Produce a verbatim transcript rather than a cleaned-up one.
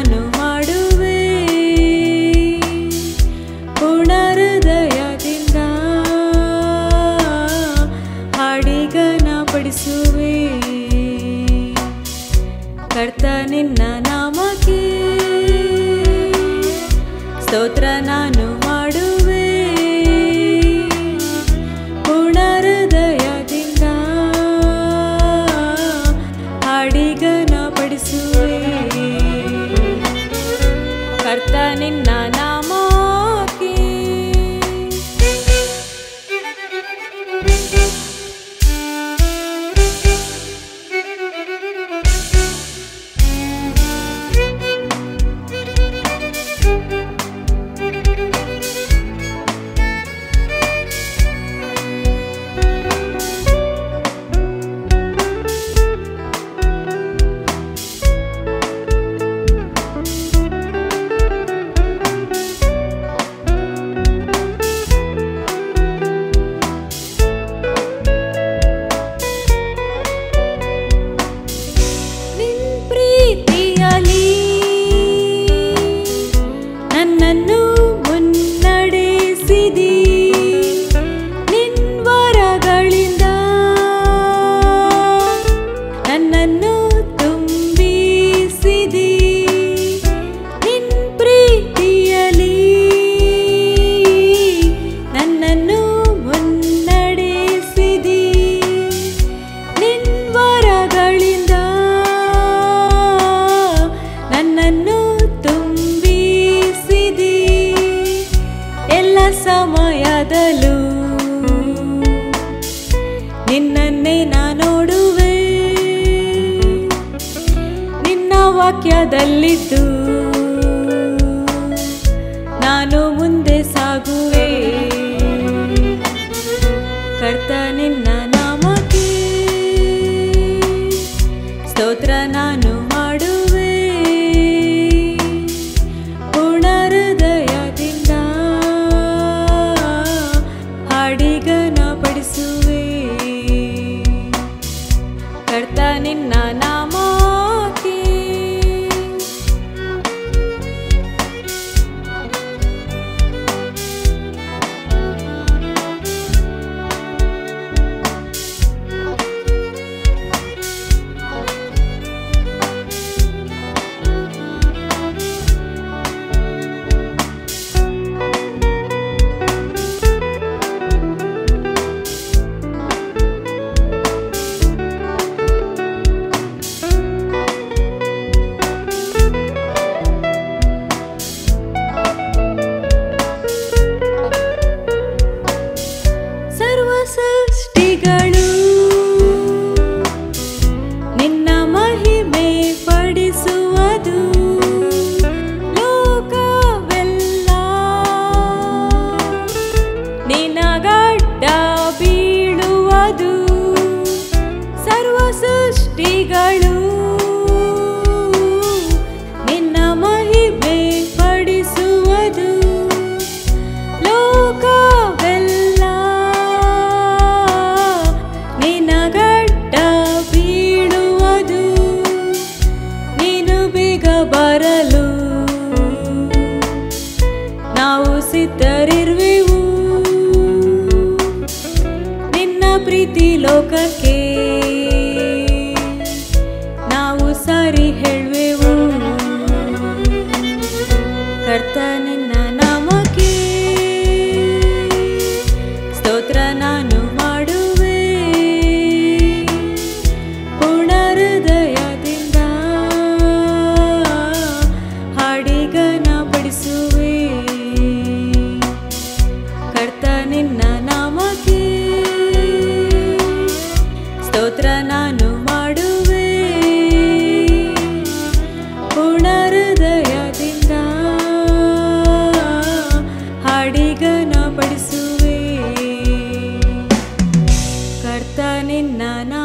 ನಾನು ಮಾಡುವೆ ಪೂರ್ಣ ಹೃದಯದಿಂದ ಹಾಡಿಗನ ಪಡಿಸುವೆ ಕರ್ತ ನಿನ್ನ ನಾಮಕ್ಕೆ ಸ್ತೋತ್ರ ನಾನು ಮಾಡುವೆ ಪೂರ್ಣ ಹೃದಯದಿಂದ ಹಾಡಿಗನ ಪಡಿಸುವೆ ಕರ್ತ ನಿನ್ನ ನಾಮಕ್ಕೆ ನನ್ನನ್ನು ಮುನ್ನಡೆಸಿದಿ ನಿನ್ವರಗಳಿಂದ ನನ್ನನ್ನು ತುಂಬಿಸಿದಿ ನಿನ್ ಪ್ರೀತಿಯಲಿ ನನ್ನನ್ನು ಮುನ್ನಡೆಸಿದಿ ನಿನ್ವರಗಳಿಂದ ನನ್ನನ್ನು ಎಲ್ಲ ಸಮಯದಲ್ಲೂ ನಿನ್ನನ್ನೇ ನಾ ನೋಡುವೆ ನಿನ್ನ ವಾಕ್ಯದಲ್ಲಿದ್ದು ನಾನು ಮುಂದೆ ಸಾಗುವೆ ಕರ್ತ ನಿನ್ನ ನಾಮಕ್ಕೆ ಸ್ತೋತ್ರ ನಾನು ಮಾಡುವೆ ಪೂರ್ಣ ಹೃದಯದಿಂದ ಹಾಡಿಗನ ಪಡಿಸುವೆ ಕರ್ತ ನಿನ್ನ ನಾಮಕ್ಕೆ ಸೃಷ್ಟಿಗಳು ನಿನ್ನ ಮಹಿಮೆ ಪಡಿಸುವುದು ಲೋಕವೆಲ್ಲ ನಿನಗಡ್ಡ ಬೀಳುವುದು ಸರ್ವ ಸೃಷ್ಟಿಗಳು ನಿನ್ನ ಮಹಿಮೆ ಪಡಿಸುವುದು ಲೋಕವೆಲ್ಲ ನಿನಗಡ್ಡ ಬೀಳುವುದು ನೀನು ಬೇಗ ಬರಲು ನಾವು ಸಿದ್ಧರಿರುವೆವು ನಿನ್ನ ಪ್ರೀತಿ ಲೋಕಕ್ಕೆ ನಾವು ಸಾರಿ ಹೇಳುವೆವು ಕರ್ತ ನಿನ್ನ ನಾಮಕ್ಕೆ ಸ್ತೋತ್ರ ನಾನು ಮಾಡುವೆ ಪೂರ್ಣ ಹೃದಯದಿಂದ ಹಾಡಿಗನ ಪಡಿಸುವೆ ಕರ್ತ ನಿನ್ನ ನಾಮಕ್ಕೆ ಸ್ತೋತ್ರ ನಾನು ಮಾಡುವೆ ಪೂರ್ಣ ಹೃದಯದಿಂದ ಹಾಡಿಗನ ಪಡಿಸುವೆ ಕರ್ತ ನಿನ್ನ